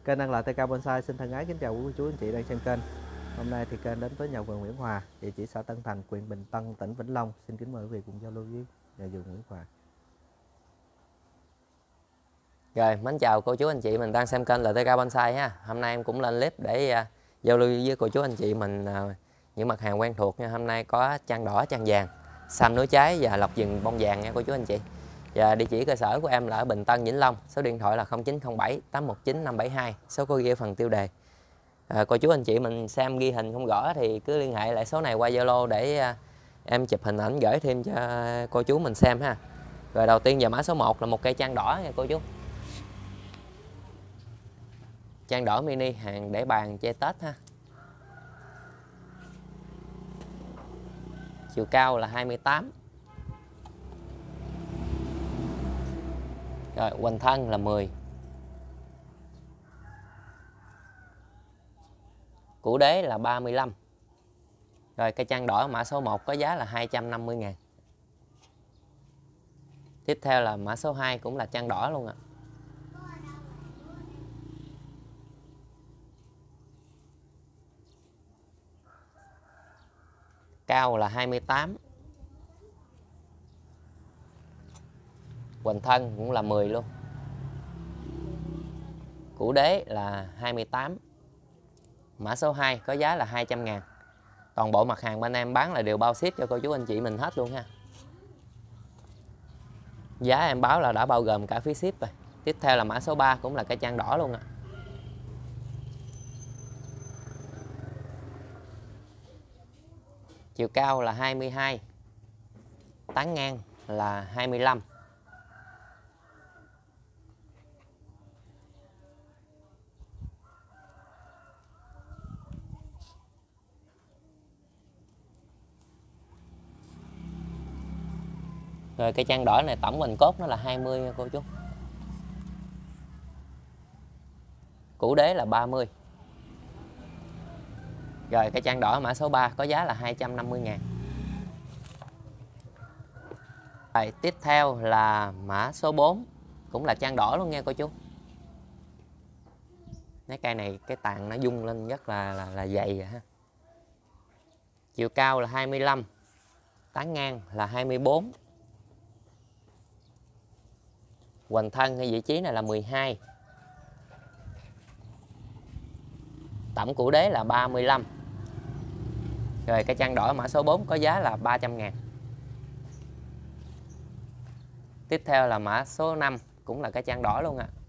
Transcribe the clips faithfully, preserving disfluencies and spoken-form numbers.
Kênh Đăng Lợi tê ca Bonsai xin thân ái kính chào quý cô chú anh chị đang xem kênh. Hôm nay thì kênh đến với nhà vườn Nguyễn Hòa, địa chỉ xã Tân Thành, huyện Bình Tân, tỉnh Vĩnh Long. Xin kính mời quý vị cùng giao lưu với nhà vườn Nguyễn Hòa. Rồi, mến chào cô chú anh chị mình đang xem kênh lờ tê ca Bonsai ha. Hôm nay em cũng lên clip để uh, giao lưu với cô chú anh chị mình uh, những mặt hàng quen thuộc nha. Hôm nay có trang đỏ, trang vàng, sam núi trái và lộc vừng bông vàng nha cô chú anh chị. Và địa chỉ cơ sở của em là ở Bình Tân, Vĩnh Long. Số điện thoại là không chín không bảy tám một chín năm bảy hai. Số cô ghi ở phần tiêu đề. À, cô chú anh chị mình xem ghi hình không rõ thì cứ liên hệ lại số này qua Zalo để uh, em chụp hình ảnh gửi thêm cho cô chú mình xem ha. Rồi đầu tiên giờ mã số một là một cây trang đỏ nha cô chú. Trang đỏ mini hàng để bàn chơi Tết ha. Chiều cao là hai mươi tám. Rồi hoành thân là mười. Củ đế là ba mươi lăm. Rồi cây trang đỏ mã số một có giá là hai trăm năm mươi ngàn. Tiếp theo là mã số hai cũng là trang đỏ luôn ạ. Cao là hai mươi tám. Hoành thân cũng là mười luôn. Củ đế là hai mươi tám. Mã số hai có giá là hai trăm ngàn. Toàn bộ mặt hàng bên em bán là đều bao ship cho cô chú anh chị mình hết luôn ha. Giá em báo là đã bao gồm cả phí ship rồi. Tiếp theo là mã số ba cũng là cây trang đỏ luôn ạ. Chiều cao là hai mươi hai. Tán ngang là hai mươi lăm. Rồi cây trang đỏ này tổng hoành cốt nó là hai mươi nha cô chú. Củ đế là ba mươi. Rồi cây trang đỏ mã số ba có giá là hai trăm năm mươi ngàn. Rồi tiếp theo là mã số bốn cũng là trang đỏ luôn nha cô chú. Cái cây này cái tàn nó rung lên rất là là, là dày rồi ha. Chiều cao là hai mươi lăm. Tán ngang là hai mươi bốn. Hoành thân hay vị trí này là mười hai. Tổng củ đế là ba mươi lăm. Rồi cây trang đỏ mã số bốn có giá là ba trăm ngàn. Tiếp theo là mã số năm cũng là cây trang đỏ luôn ạ. À.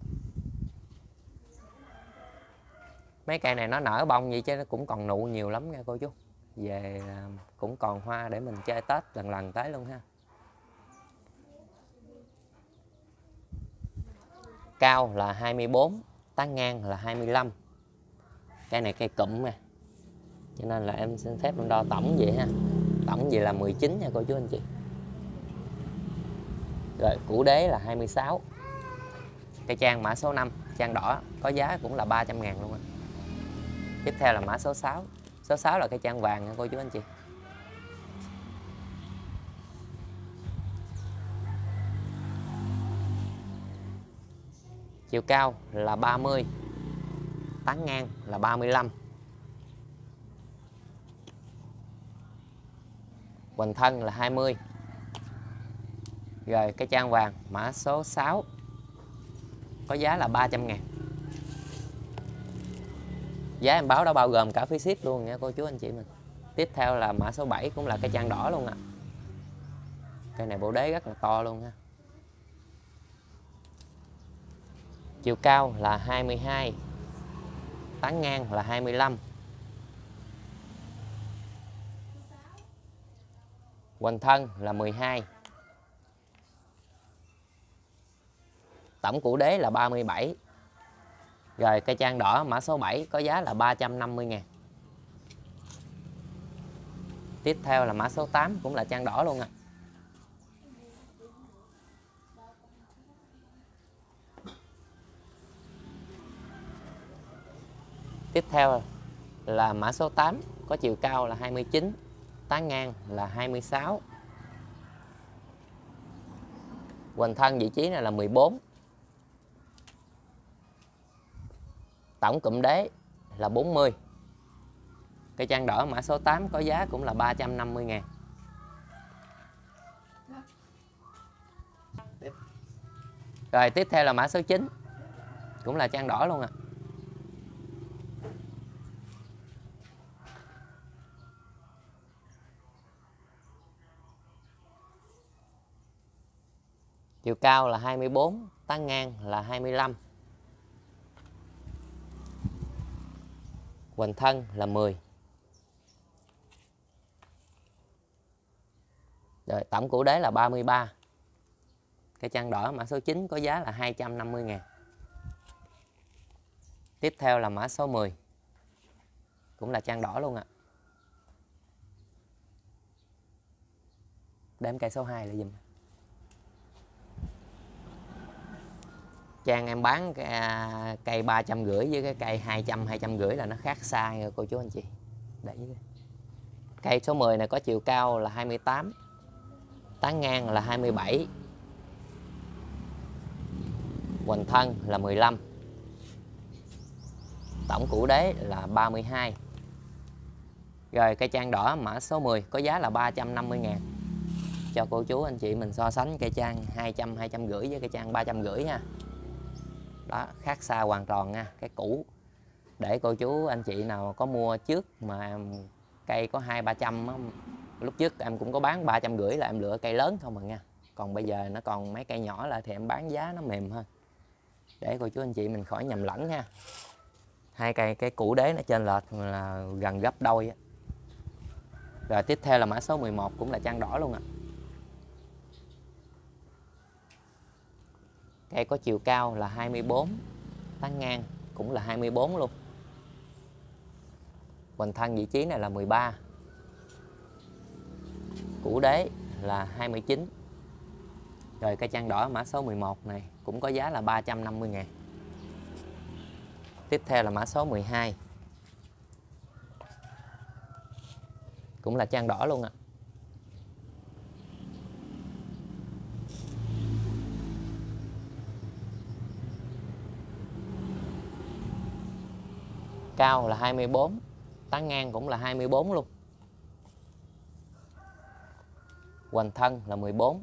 Mấy cây này nó nở bông vậy chứ nó cũng còn nụ nhiều lắm nha cô chú. Về cũng còn hoa để mình chơi Tết lần lần tới luôn ha. Cao là hai mươi bốn, tán ngang là hai mươi lăm. Cây này cây cụm nè. Cho nên là em xin phép em đo tổng vậy ha. Tổng vậy là mười chín nha cô chú anh chị. Rồi củ đế là hai mươi sáu. Cây trang mã số năm, trang đỏ có giá cũng là ba trăm ngàn luôn á. Tiếp theo là mã số sáu. Số sáu là cây trang vàng nha cô chú anh chị. Chiều cao là ba mươi. Tán ngang là ba mươi lăm. Hoành thân là hai mươi. Rồi cây trang vàng mã số sáu có giá là ba trăm ngàn. Giá em báo đã bao gồm cả phí ship luôn nha cô chú anh chị mình. Tiếp theo là mã số bảy cũng là cây trang đỏ luôn ạ. À. Cây này bộ đế rất là to luôn ha. Chiều cao là hai mươi hai. Tán ngang là hai mươi lăm. Hoành thân là mười hai. Tổng củ đế là ba mươi bảy. Rồi cây trang đỏ mã số bảy có giá là ba trăm năm mươi ngàn. Tiếp theo là mã số tám cũng là trang đỏ luôn ạ. À. Tiếp theo là mã số tám có chiều cao là hai mươi chín, tán ngang là hai mươi sáu. Hoành thân vị trí này là mười bốn. Tổng cụm đế là bốn mươi. Cây trang đỏ mã số tám có giá cũng là ba trăm năm mươi ngàn. Rồi tiếp theo là mã số chín, cũng là trang đỏ luôn à. Chiều cao là hai mươi bốn, tán ngang là hai mươi lăm. Hoành thân là mười. Rồi tổng củ đế là ba mươi ba. Cây trang đỏ mã số chín có giá là hai trăm năm mươi ngàn. Tiếp theo là mã số mười, cũng là trang đỏ luôn ạ. Đếm cây số hai lại dùm. Trang em bán cây ba trăm rưỡi với cái cây hai trăm, hai trăm rưỡi là nó khác xa nha cô chú anh chị. Để cây số mười này có chiều cao là hai mươi tám, tán ngang là hai mươi bảy, hoành thân là mười lăm, tổng củ đế là ba mươi hai. Rồi cây trang đỏ mã số mười có giá là ba trăm năm mươi ngàn. Cho cô chú anh chị mình so sánh cây trang hai trăm, hai trăm rưỡi với cây trang ba trăm rưỡi nha. Đó, khác xa hoàn toàn nha, cái cũ. Để cô chú anh chị nào có mua trước mà cây có hai ba trăm, lúc trước em cũng có bán ba trăm rưỡi là em lựa cây lớn không mà nha. Còn bây giờ nó còn mấy cây nhỏ lại thì em bán giá nó mềm hơn. Để cô chú anh chị mình khỏi nhầm lẫn nha. Hai cây cái củ đế nó trên lệch là gần gấp đôi á. Rồi tiếp theo là mã số mười một, cũng là trang đỏ luôn ạ. Cây có chiều cao là hai mươi bốn, tán ngang cũng là hai mươi bốn luôn. Hoành thân vị trí này là mười ba. Củ đế là hai mươi chín. Rồi cây trang đỏ mã số mười một này cũng có giá là ba trăm năm mươi ngàn. Tiếp theo là mã số mười hai, cũng là trang đỏ luôn ạ. Cao là hai mươi bốn, tán ngang cũng là hai mươi bốn luôn. Hoành thân là mười bốn.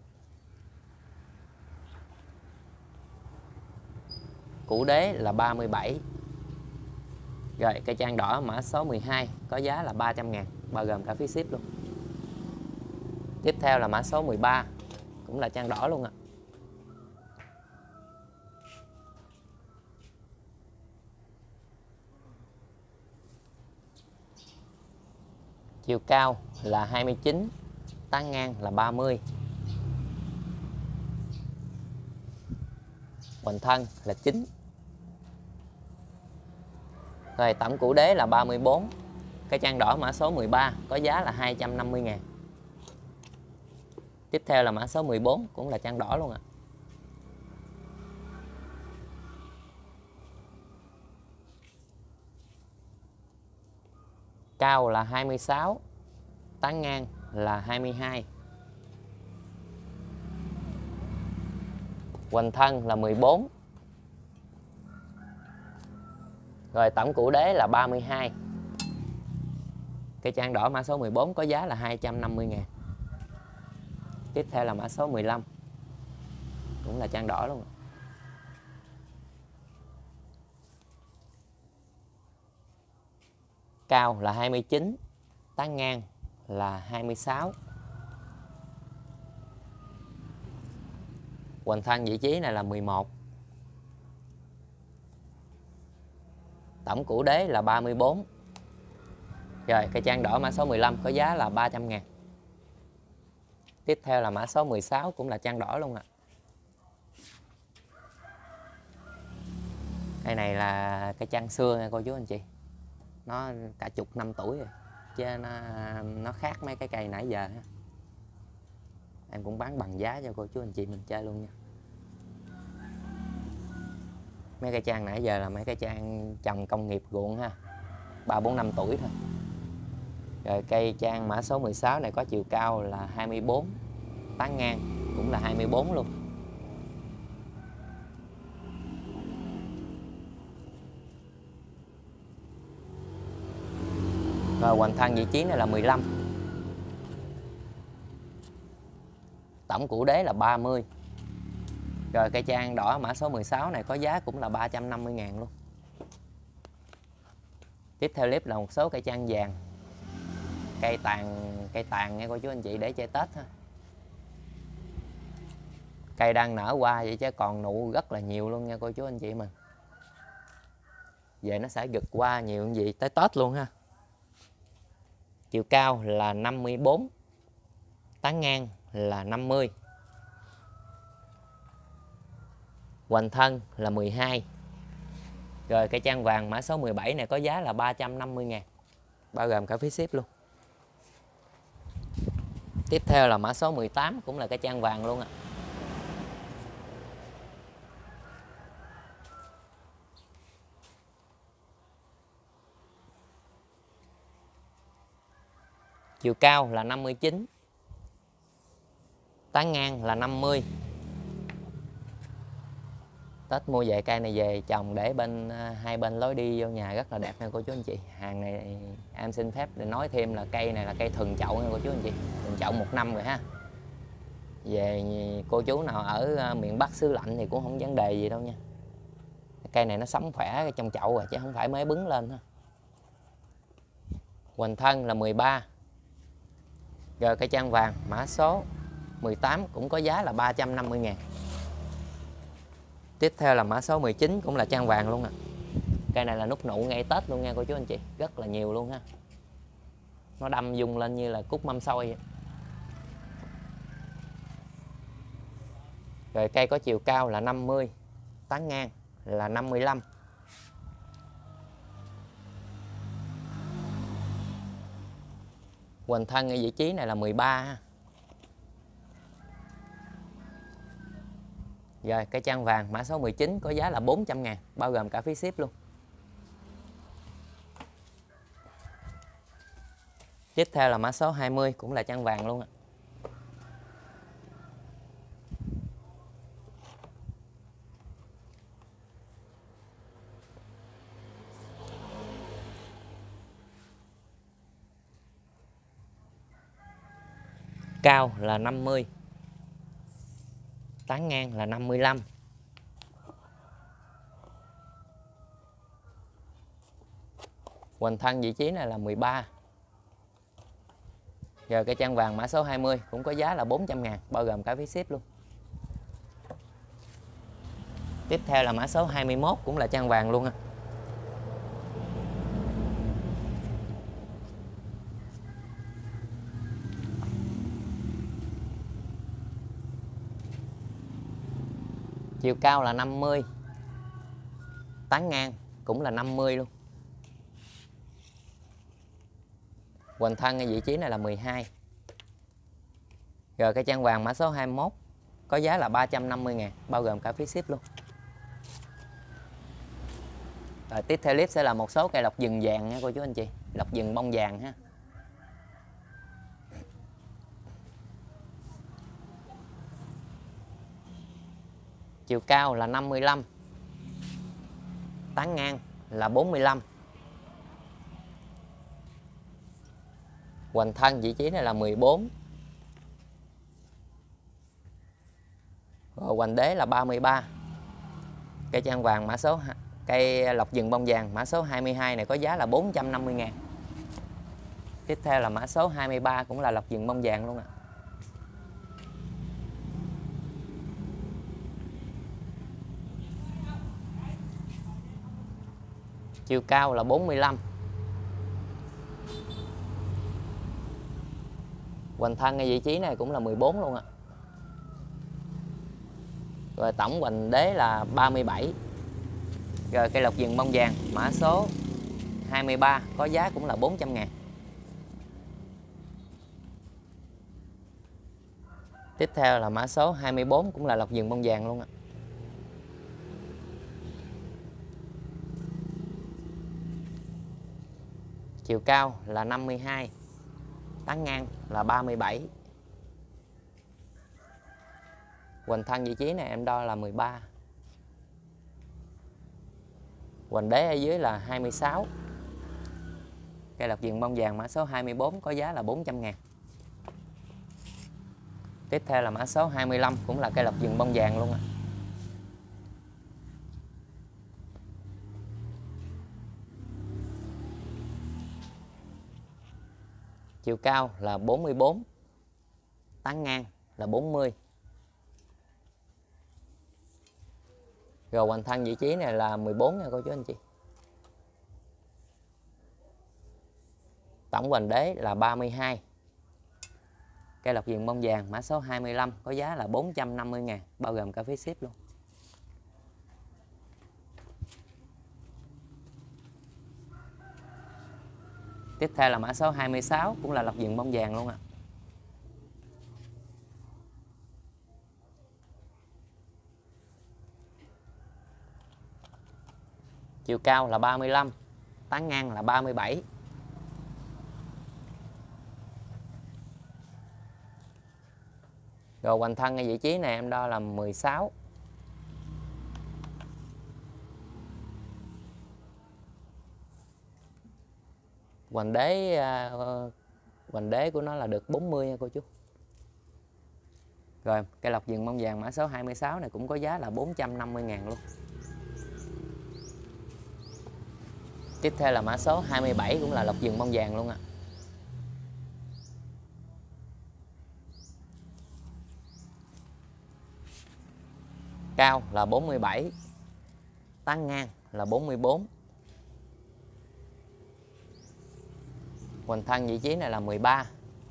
Củ đế là ba mươi bảy. Rồi cây trang đỏ mã số mười hai có giá là ba trăm ngàn, bao gồm cả phí ship luôn. Tiếp theo là mã số mười ba, cũng là trang đỏ luôn ạ. Chiều cao là hai mươi chín, tán ngang là ba mươi. Hoành thân là chín. Rồi tổng củ đế là ba mươi bốn. Cây trang đỏ mã số mười ba có giá là hai trăm năm mươi ngàn. Tiếp theo là mã số mười bốn, cũng là trang đỏ luôn ạ. Cao là hai mươi sáu, tán ngang là hai mươi hai. Hoành thân là mười bốn. Rồi tổng củ đế là ba mươi hai. Cây trang đỏ mã số mười bốn có giá là hai trăm năm mươi ngàn. Tiếp theo là mã số mười lăm, cũng là trang đỏ luôn. Cao là hai mươi chín, tán ngang là hai mươi sáu. Hoành thân vị trí này là mười một. Tổng củ đế là ba mươi bốn. Rồi cây trang đỏ mã số mười lăm có giá là ba trăm ngàn. Tiếp theo là mã số mười sáu, cũng là trang đỏ luôn ạ. Cây này là cây trang xưa nha cô chú anh chị. Nó cả chục năm tuổi rồi, chứ nó, nó khác mấy cái cây nãy giờ. Em cũng bán bằng giá cho cô chú anh chị mình chơi luôn nha. Mấy cây trang nãy giờ là mấy cây trang trồng công nghiệp ruộng ha, ba bốn năm tuổi thôi. Rồi cây trang mã số mười sáu này có chiều cao là hai mươi bốn, tán ngang cũng là hai mươi bốn luôn. Rồi hoành thân vị trí này là mười lăm. Tổng củ đế là ba mươi. Rồi cây trang đỏ mã số mười sáu này có giá cũng là ba trăm năm mươi ngàn luôn. Tiếp theo clip là một số cây trang vàng. Cây tàn cây tàn nghe cô chú anh chị để chơi Tết ha. Cây đang nở qua vậy chứ còn nụ rất là nhiều luôn nha cô chú anh chị mình. Về nó sẽ gực qua nhiều gì tới Tết luôn ha. Chiều cao là năm mươi bốn, tán ngang là năm mươi, hoành thân là mười hai. Rồi cây trang vàng mã số mười bảy này có giá là ba trăm năm mươi ngàn, bao gồm cả phí ship luôn. Tiếp theo là mã số mười tám, cũng là cây trang vàng luôn ạ. Chiều cao là năm mươi chín, tán ngang là năm mươi. Tết mua về cây này về trồng để bên hai bên lối đi vô nhà rất là đẹp nha cô chú anh chị. Hàng này em xin phép để nói thêm là cây này là cây thuần chậu nha cô chú anh chị. Thuần chậu một năm rồi ha. Về cô chú nào ở miền Bắc xứ lạnh thì cũng không vấn đề gì đâu nha. Cây này nó sống khỏe trong chậu rồi chứ không phải mới bứng lên ha. Hoành thân là mười ba. Rồi cây trang vàng mã số mười tám cũng có giá là ba trăm năm mươi ngàn. Tiếp theo là mã số mười chín, cũng là trang vàng luôn à. Cây này là nút nụ ngay Tết luôn nha cô chú anh chị, rất là nhiều luôn ha. Nó đâm dung lên như là cúc mâm xôi vậy. Rồi cây có chiều cao là năm mươi, tán ngang là năm mươi lăm. Hoành thân ở vị trí này là mười ba ha. Rồi cây trang vàng mã số mười chín có giá là bốn trăm ngàn, bao gồm cả phí ship luôn. Tiếp theo là mã số hai mươi, cũng là trang vàng luôn ạ. Cao là năm mươi, tán ngang là năm mươi lăm. Hoành thân vị trí này là mười ba. Giờ cây trang vàng mã số hai mươi cũng có giá là bốn trăm ngàn, bao gồm cả phí ship luôn. Tiếp theo là mã số hai mươi mốt, cũng là trang vàng luôn ha. Chiều cao là năm mươi, tán ngang cũng là năm mươi luôn. Hoành thân ở vị trí này là mười hai. Rồi cây trang vàng mã số hai mươi mốt có giá là ba trăm năm mươi ngàn, bao gồm cả phí ship luôn. Rồi tiếp theo clip sẽ là một số cây lộc vừng vàng nha cô chú anh chị. Lộc vừng bông vàng ha. Chiều cao là năm mươi lăm, tán ngang là bốn mươi lăm. Hoành thân vị trí này là mười bốn. Rồi hoành đế là ba mươi ba. Cây trang vàng mã số cây lộc vừng bông vàng mã số hai mươi hai này có giá là bốn trăm năm mươi ngàn. Tiếp theo là mã số hai mươi ba, cũng là lộc vừng bông vàng luôn ạ. Chiều cao là bốn mươi lăm. Hoành thân ở vị trí này cũng là mười bốn luôn ạ. Rồi tổng hoành đế là ba mươi bảy. Rồi cây lộc vừng bông vàng mã số hai mươi ba có giá cũng là bốn trăm ngàn. Tiếp theo là mã số hai mươi bốn, cũng là lộc vừng bông vàng luôn ạ. Chiều cao là năm mươi hai, tán ngang là ba mươi bảy. Hoành thân vị trí này em đo là mười ba. Hoành đế ở dưới là hai mươi sáu. Cây lọc vườn bông vàng mã số hai mươi bốn có giá là bốn trăm ngàn. Tiếp theo là mã số hai mươi lăm, cũng là cây lọc vườn bông vàng luôn ạ. Chiều cao là bốn mươi bốn, tán ngang là bốn mươi. Rồi hoành thân vị trí này là mười bốn nha cô chú anh chị. Tổng hoành đế là ba mươi hai. Cây lọc vườn bông vàng mã số hai mươi lăm có giá là bốn trăm năm mươi ngàn, bao gồm cả phí ship luôn. Tiếp theo là mã số hai mươi sáu, cũng là lọc vườn bông vàng luôn ạ. Chiều cao là ba mươi lăm, tán ngang là ba mươi bảy. Rồi hoành thân ở vị trí này em đo là mười sáu. Hoành đế uh, hoành đế của nó là được bốn mươi nha cô chú. Rồi cây lọc vườn bông vàng mã số hai mươi sáu này cũng có giá là bốn trăm năm mươi ngàn luôn. Tiếp theo là mã số hai mươi bảy, cũng là lọc vườn bông vàng luôn ạ. Cao là bốn mươi bảy, tán ngang là bốn mươi bốn. Hoành thân vị trí này là mười ba.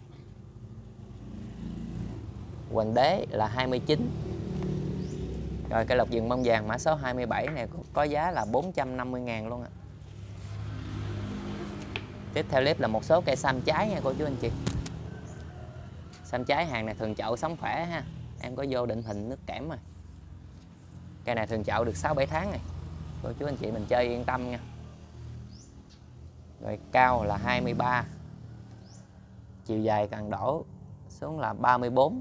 Hoành đế là hai mươi chín. Rồi cây lọc vườn bông vàng mã số hai mươi bảy này có giá là bốn trăm năm mươi ngàn luôn ạ. Tiếp theo clip là một số cây xăm trái nha cô chú anh chị. Xăm trái hàng này thường chậu sống khỏe ha. Em có vô định hình nước kẽm rồi. Cây này thường chậu được sáu bảy tháng này. Cô chú anh chị mình chơi yên tâm nha. Rồi cao là hai mươi ba. Chiều dài cần đổ xuống là ba mươi bốn.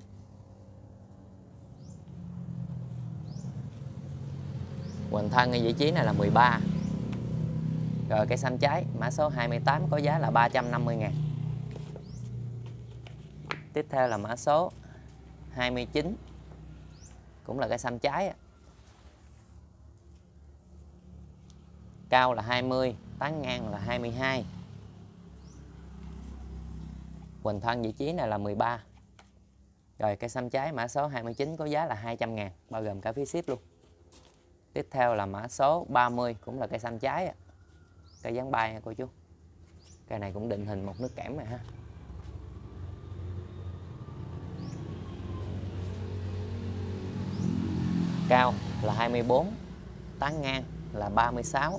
Hoành thân ở vị trí này là mười ba. Rồi cây xanh trái mã số hai mươi tám có giá là ba trăm năm mươi ngàn. Tiếp theo là mã số hai mươi chín, cũng là cây xanh trái. Cao là hai mươi, tán ngang là hai mươi hai. Hoành thân vị trí này là mười ba. Rồi cây xăm trái mã số hai mươi chín có giá là hai trăm ngàn, bao gồm cả phí ship luôn. Tiếp theo là mã số ba mươi, cũng là cây xăm trái. Cây dáng bay nha cô chú. Cây này cũng định hình một nước kẽm này ha. Cao là hai mươi bốn, tán ngang là ba mươi sáu.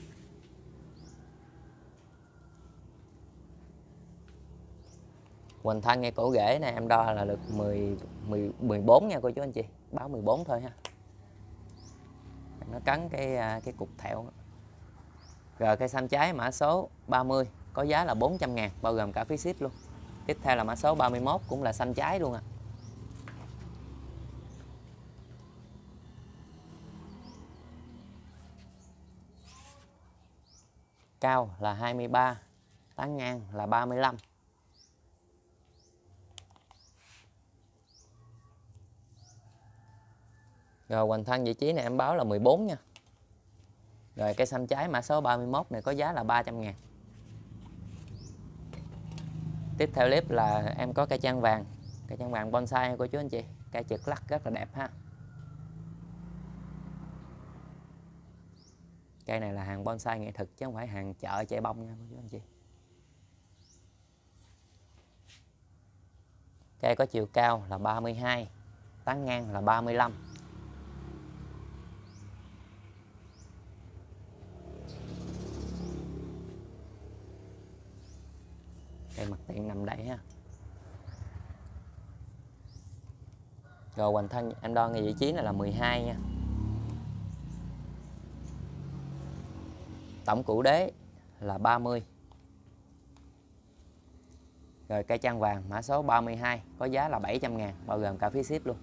Hoành thân ngay cổ rễ này em đo là được mười, mười, mười bốn nha cô chú anh chị. Báo mười bốn thôi ha. Nó cắn cái cái cục thẹo. Rồi cây xăm trái mã số ba mươi có giá là bốn trăm ngàn, bao gồm cả phí ship luôn. Tiếp theo là mã số ba mươi mốt, cũng là xăm trái luôn à. Cao là hai mươi ba, tán ngang là ba mươi lăm. Rồi hoành thân vị trí này em báo là mười bốn nha. Rồi cây xăm trái mã số ba mươi mốt này có giá là ba trăm ngàn. Tiếp theo clip là em có cây trang vàng. Cây trang vàng bonsai của chú anh chị. Cây trượt lắc rất là đẹp ha. Cây này là hàng bonsai nghệ thuật chứ không phải hàng chợ chạy bông nha chú anh chị. Cây có chiều cao là ba mươi hai, tán ngang là ba mươi lăm. Cây mặt tiền nằm đậy ha. Rồi hoành thân em đo ngay vị trí này là mười hai nha. Tổng củ đế là ba mươi. Rồi cây trang vàng mã số ba mươi hai có giá là bảy trăm ngàn, bao gồm cả phí ship luôn.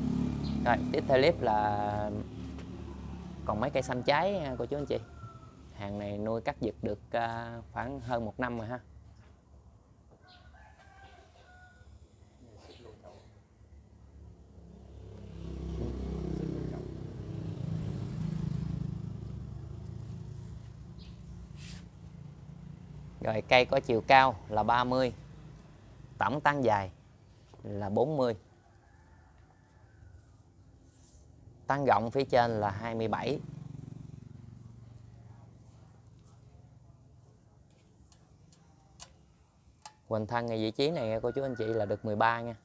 Rồi tiếp theo clip là còn mấy cây xăm trái của chú anh chị. Hàng này nuôi cắt vịt được uh, khoảng hơn một năm rồi ha. Rồi cây có chiều cao là ba mươi, tổng tán dài là bốn mươi, tán rộng phía trên là hai mươi bảy. Hoành thân ngay vị trí này cô chú anh chị là được mười ba nha.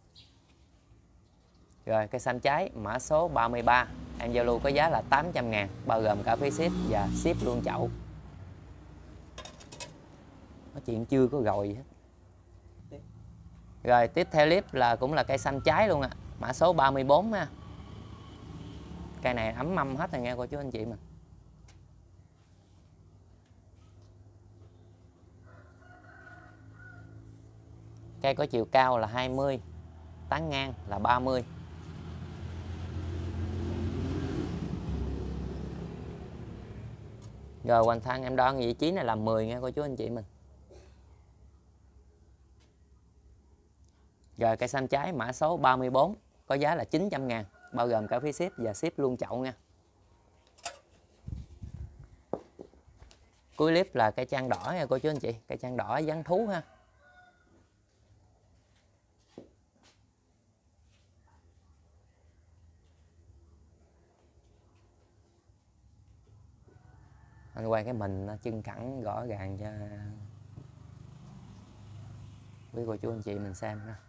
Rồi cây xanh trái mã số ba mươi ba, em giao lưu có giá là tám trăm ngàn, bao gồm cả phí ship và ship luôn chậu. Nói chuyện chưa có rồi gì hết. Rồi tiếp theo clip là cũng là cây xanh trái luôn ạ, à. Mã số ba mươi bốn ha. Cây này ấm mâm hết rồi nghe cô chú anh chị mình. Cây có chiều cao là hai mươi, tán ngang là ba mươi. Rồi hoành thân em đo vị trí này là mười nghe cô chú anh chị mình. Rồi cây xanh trái mã số ba mươi bốn có giá là chín trăm ngàn, bao gồm cả phí ship và ship luôn chậu nha. Cuối clip là cây trang đỏ nha cô chú anh chị, cây trang đỏ dáng thú ha. Anh quay cái mình chân cẳng rõ ràng cho quý cô chú anh chị mình xem ha.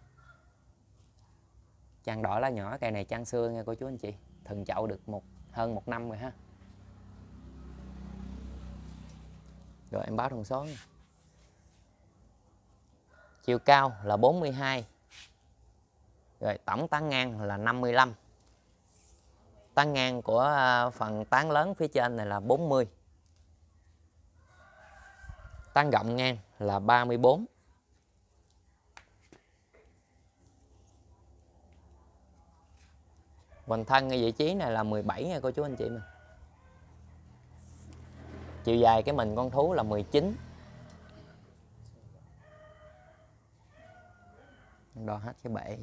Trang đỏ lá nhỏ, cây này trang xưa nha cô chú anh chị, thần chậu được một hơn một năm rồi ha. Rồi em báo thông số nha. Chiều cao là bốn mươi hai. Rồi tổng tán ngang là năm mươi lăm. Tán ngang của phần tán lớn phía trên này là bốn mươi. Tán rộng ngang là ba mươi bốn. Hoành thân ở vị trí này là mười bảy nha cô chú anh chị mình. Chiều dài cái mình con thú là mười chín. Đo hết cái bệ.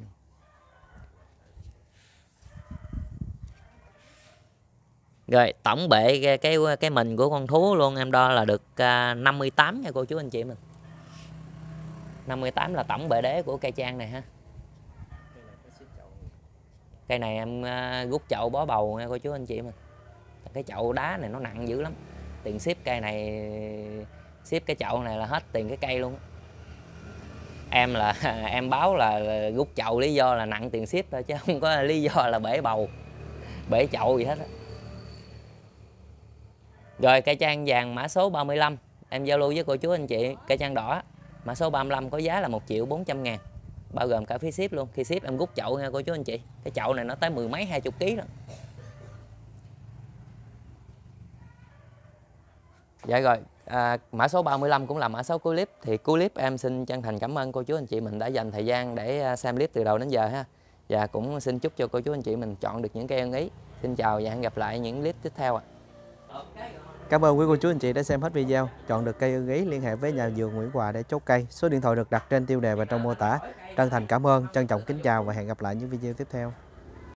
Rồi tổng bệ cái cái, cái mình của con thú luôn em đo là được năm mươi tám nha cô chú anh chị mình. năm mươi tám là tổng bệ đế của cây trang này ha. Cây này em rút chậu bó bầu nha cô chú anh chị mình. Cái chậu đá này nó nặng dữ lắm. Tiền ship cây này, ship cái chậu này là hết tiền cái cây luôn. Em là em báo là rút chậu lý do là nặng tiền ship thôi, chứ không có lý do là bể bầu, bể chậu gì hết á. Rồi cây trang vàng mã số ba mươi lăm, em giao lưu với cô chú anh chị. Cây trang đỏ mã số ba mươi lăm có giá là một triệu bốn trăm ngàn, bao gồm cả phí ship luôn. Khi ship em rút chậu nha cô chú anh chị. Cái chậu này nó tới mười mấy hai chục ký rồi. Dạ rồi, à, mã số ba mươi lăm cũng là mã số cuối clip. Thì cuối clip em xin chân thành cảm ơn cô chú anh chị mình đã dành thời gian để xem clip từ đầu đến giờ ha. Và cũng xin chúc cho cô chú anh chị mình chọn được những cây ưng ý. Xin chào và hẹn gặp lại những clip tiếp theo ạ. Cảm ơn quý cô chú anh chị đã xem hết video. Chọn được cây ưng ý liên hệ với nhà vườn Nguyễn Hòa để chốt cây. Số điện thoại được đặt trên tiêu đề và trong mô tả. Chân thành cảm ơn, trân trọng kính chào và hẹn gặp lại những video tiếp theo.